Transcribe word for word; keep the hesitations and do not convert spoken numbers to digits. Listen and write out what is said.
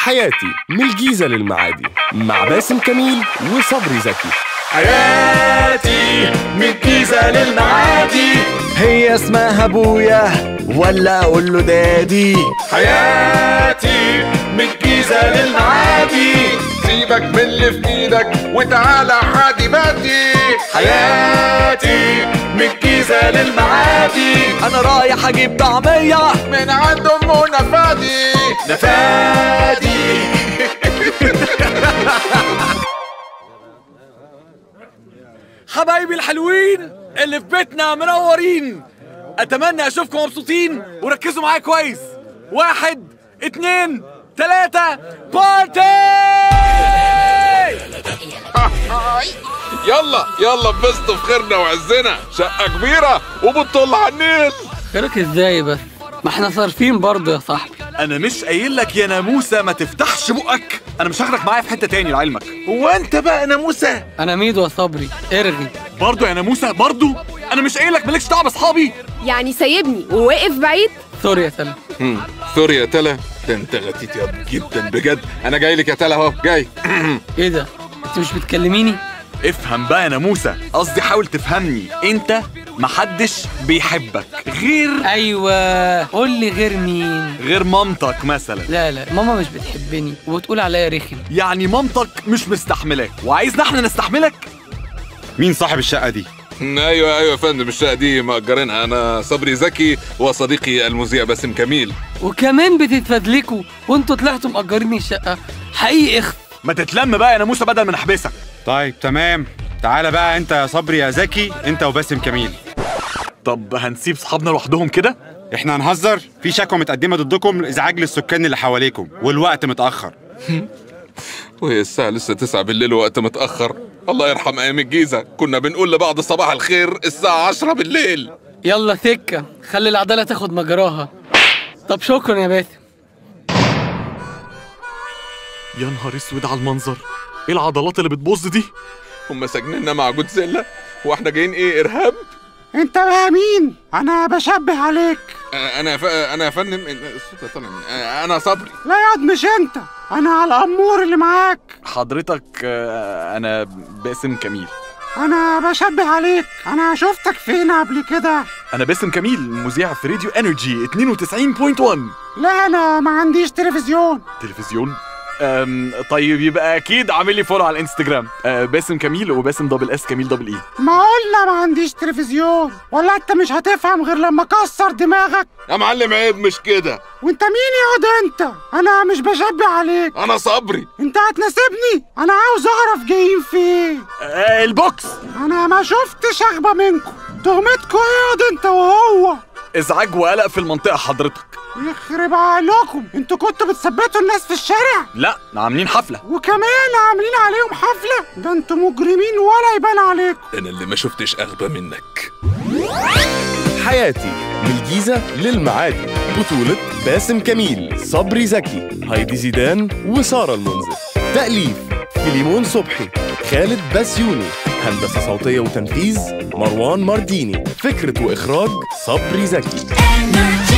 حياتي من الجيزة للمعادي مع باسم كميل وصبري زكي. حياتي من الجيزة للمعادي، هي اسمها ابويا ولا اقول له دادي؟ حياتي من الجيزة للمعادي، سيبك من اللي في ايدك وتعالى حادي بادي. حياتي من الجيزة للمعادي، انا رايح اجيب طعمية من عند امه نفادي نفادي. حبايبي الحلوين اللي في بيتنا منورين، اتمنى اشوفكم مبسوطين وركزوا معايا كويس. واحد اتنين تلاتة بارتي! يلا يلا انبسطوا في خيرنا وعزنا، شقة كبيرة وبتطل على النيل. خيرك ازاي بس؟ ما احنا صارفين برضه يا صاحبي. انا مش قايل لك يا ناموسة ما تفتحش بقك؟ انا مش هاخدك معايا في حتة تاني لعلمك. هو انت بقى ناموسة؟ انا ميدو يا صبري، ارغي. برضه يا ناموسة برضه؟ انا مش قايل لك مالكش دعوة باصحابي؟ يعني سايبني وواقف بعيد؟ سوري يا تلا. امم سوري يا تلا، ده انت غتيت يا جدا بجد. انا جاي لك يا تلا اهو جاي. ايه ده؟ انت مش بتكلميني؟ افهم بقى يا ناموسة، قصدي حاول تفهمني. انت محدش بيحبك غير ايوه، قول لي غير مين؟ غير مامتك مثلا. لا لا، ماما مش بتحبني وبتقول عليا رخم. يعني مامتك مش مستحملاك وعايزنا احنا نستحملك؟ مين صاحب الشقة دي؟ ايوه ايوه يا فندم، الشقة دي مأجرينها انا صبري زكي وصديقي المذيع باسم كميل. وكمان بتتفادلكوا وانتوا طلعتوا مأجرين الشقة، حقيقي اخ. ما تتلم بقى يا ناموسة بدل ما نحبسك. طيب تمام، تعالى بقى انت يا صبري يا زكي، انت وباسم كميل. طب هنسيب صحابنا لوحدهم كده؟ احنا هنهزر؟ في شكوى متقدمة ضدكم لإزعاج للسكان اللي حواليكم والوقت متأخر. وهي الساعة لسه تسعة بالليل ووقت متأخر؟ الله يرحم أيام الجيزة كنا بنقول لبعض صباح الخير الساعة عشرة بالليل. يلا سكة، خلي العدالة تاخد مجراها. طب شكرا يا باسم. يا نهار اسود على المنظر، ايه العضلات اللي بتبوظ دي؟ هم ساجنيننا مع جودزيلا واحنا جايين ايه، ارهاب؟ انت بقى مين؟ انا بشبه عليك. آه انا ف... انا يا فندم الصوت طالع من آه انا صبري. لا ياض مش انت، انا على الامور اللي معاك. حضرتك آه انا باسم كميل. انا بشبه عليك، انا شفتك فين قبل كده؟ انا باسم كميل، مذيع في راديو انرجي اتنين وتسعين فاصلة واحد. لا انا ما عنديش تلفزيون. تلفزيون؟ أم طيب يبقى اكيد عامل لي فولو على الانستجرام، أه باسم كميل وباسم دبل اس كميل دبل اي. ما قلنا ما عنديش تلفزيون، ولا انت مش هتفهم غير لما اكسر دماغك؟ يا معلم عيب مش كده. وانت مين ياض انت؟ انا مش بشبه عليك. انا صبري. انت هتناسبني؟ انا عاوز اعرف جايين فين. أه البوكس. انا ما شفتش اغبى منكم، تهمتكوا ايه ياض انت وهو؟ ازعاج وقلق في المنطقة حضرتك. يخرب عقلكم، انتوا كنتوا بتثبتوا الناس في الشارع؟ لا عاملين حفلة. وكمان عاملين عليهم حفلة؟ ده انتوا مجرمين ولا يبان عليكم. انا اللي ما شفتش اغبى منك. حياتي من الجيزة للمعادي، بطولة باسم كميل، صبري زكي، هايدي زيدان وسارة المنذر. تأليف فيليمون صبحي، خالد بسيوني. هندسة صوتية وتنفيذ مروان مارديني. فكرة وإخراج صبري زكي.